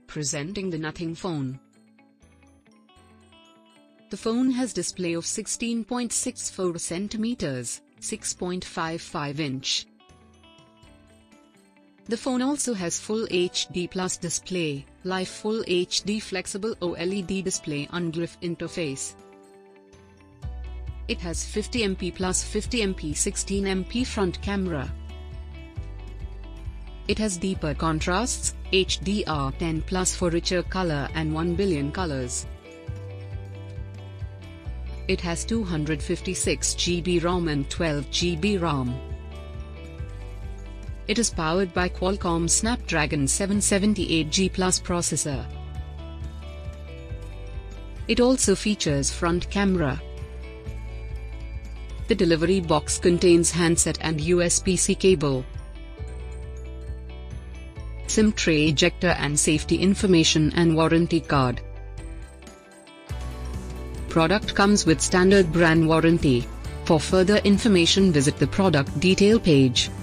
Presenting the Nothing phone. The phone has display of 16.64 cm, 6.55 inch. The phone also has Full HD Plus display, Live Full HD Flexible OLED display on GLIF interface. It has 50MP plus 50MP 16MP front camera. It has deeper contrasts, HDR10 Plus for richer color and 1 billion colors. It has 256 GB ROM and 12 GB RAM. It is powered by Qualcomm Snapdragon 778G Plus processor. It also features front camera. The delivery box contains handset and USB-C cable, SIM tray ejector and safety information and warranty card. Product comes with standard brand warranty. For further information visit the product detail page.